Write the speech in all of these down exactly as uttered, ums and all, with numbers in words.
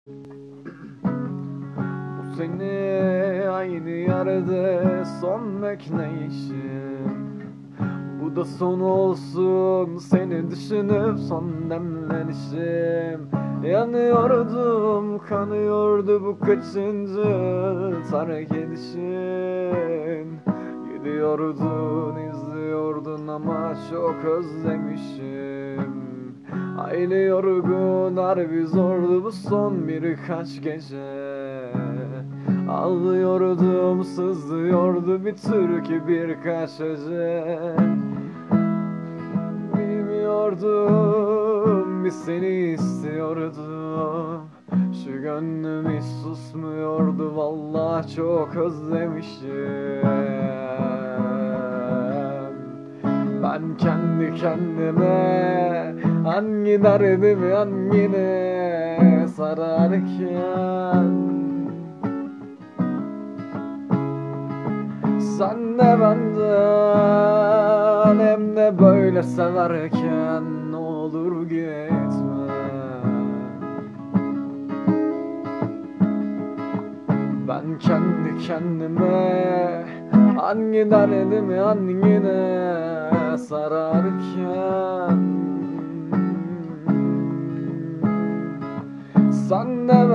Bu seni aynı yerde son bekleyişim. Bu da son olsun seni düşünüp son demlenişim. Yanıyordum, kanıyordu bu kaçıncı terk edişin. Gidiyordun, izliyordun ama çok özlemişim. Aile yorgun, harbi zordu bu son birkaç gece. Ağlıyordum, sızlıyordu bir türkü birkaç acı. Bilmiyordum, bir seni istiyordum. Şu gönlüm hiç susmuyordu, vallahi çok özlemişim. Ben kendi kendime hangi derdimi hangine sararken, sen de benden hem de böyle severken ne olur gitme. Ben kendi kendime hangi derdimi hangine sararken, sen de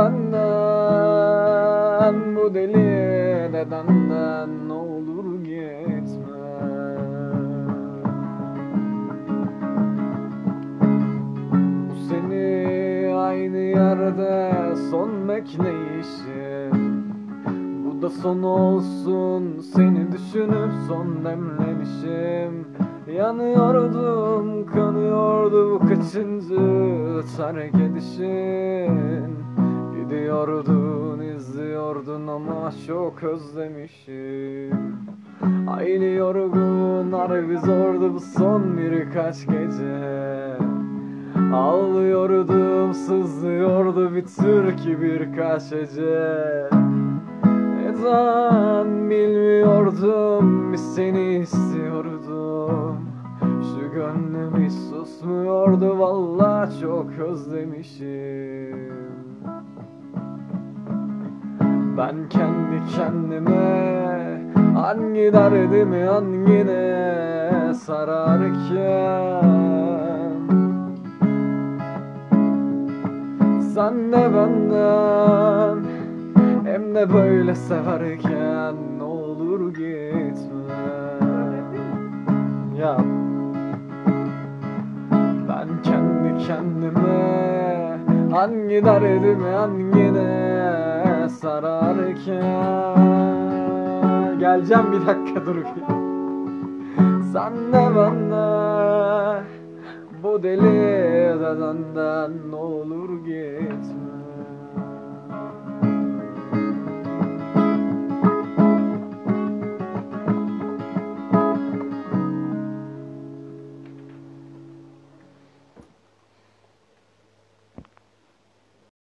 benden bu deli nedenden ne olur gitme. Bu seni aynı yerde son bekleyişim. Bu da son olsun seni düşünüp son demlenişim. Yanıyordum, kanıyordu bu kaçıncı terk edişin. Gidiyordun, izliyordun ama çok özlemişim. Aynı yorgun, harbi zordu bu son birkaç gece. Ağlıyordum, sızlıyordu bir türkü birkaç acı. Neden bilmiyordum, bir seni istiyordum. Şu gönlüm hiç susmuyordu, vallahi çok özlemişim. Ben kendi kendime hangi derdimi hangine sararken, sen de benden hem de böyle severken ne olur gitme. Ya ben kendi kendime hangi derdimi hangine sararken, geleceğim bir dakika dur. Sen de benden bu deli dedenden ne olur gitme.